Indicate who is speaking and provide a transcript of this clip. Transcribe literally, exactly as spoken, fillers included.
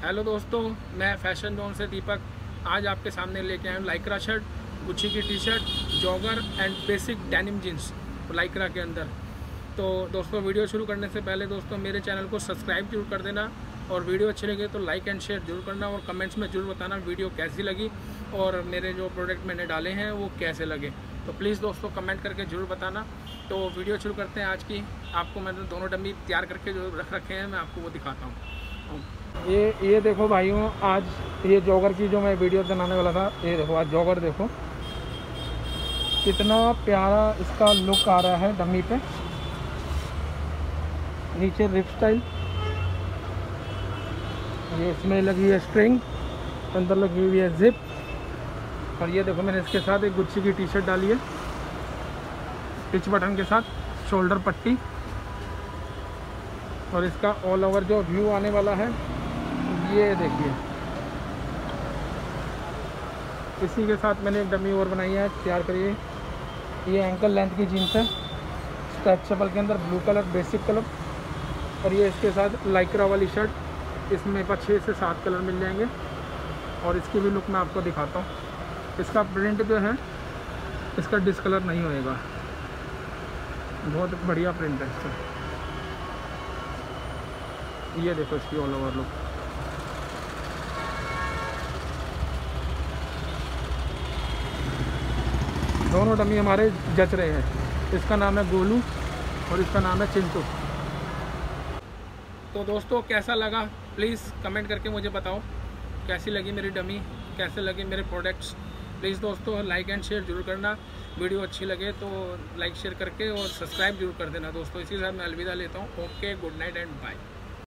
Speaker 1: Hello दोस्तों, मैं fashion zone से दीपक आज आपके सामने लेके आया हूँ लाइक्रा शर्ट, गुच्ची की T shirt, jogger and basic denim jeans lycra के अंदर। तो दोस्तों, वीडियो शुरू करने से पहले दोस्तों मेरे चैनल को सब्सक्राइब जरूर कर देना और वीडियो अच्छी लगे तो लाइक एंड शेयर जरूर करना और कमेंट्स में जरूर बताना वीडियो कैसी लगी और मेरे जो प्रोडक्ट मैंने डाले हैं वो कैसे लगे। तो प्लीज़ दोस्तों कमेंट करके ज़रूर बताना। तो वीडियो शुरू करते हैं आज की। आपको मैंने दोनों डमी तैयार करके जो रख रखे हैं मैं आपको वो दिखाता हूँ।
Speaker 2: ये ये देखो भाइयों, आज ये जॉगर की जो मैं वीडियो बनाने वाला था, ये देखो आज जॉगर देखो कितना प्यारा इसका लुक आ रहा है डमी पे। नीचे रिप स्टाइल, ये इसमें लगी है स्ट्रिंग, अंदर लगी हुई है जिप। और ये देखो मैंने इसके साथ एक गुच्ची की टी शर्ट डाली है पिच बटन के साथ, शोल्डर पट्टी। और इसका ऑल ओवर जो व्यू आने वाला है ये देखिए। इसी के साथ मैंने एक डमी और बनाई है, तैयार करिए। ये एंकल लेंथ की जीन्स है, स्ट्रेचेबल के अंदर ब्लू कलर बेसिक कलर। और ये इसके साथ लाइक्रा वाली शर्ट, इसमें पर छः से सात कलर मिल जाएंगे। और इसकी भी लुक मैं आपको दिखाता हूँ। इसका प्रिंट जो है इसका डिस्कलर नहीं होएगा, बहुत बढ़िया प्रिंट है इसका। ये देखो इसकी ऑल ओवर लुक। दोनों डमी हमारे जच रहे हैं। इसका नाम है गोलू और इसका नाम है चिंटू।
Speaker 1: तो दोस्तों कैसा लगा प्लीज़ कमेंट करके मुझे बताओ, कैसी लगी मेरी डमी, कैसे लगे मेरे प्रोडक्ट्स। प्लीज़ दोस्तों लाइक एंड शेयर जरूर करना। वीडियो अच्छी लगे तो लाइक शेयर करके और सब्सक्राइब जरूर कर देना दोस्तों। इसी के साथ मैं अलविदा लेता हूँ। Okay, good night and bye.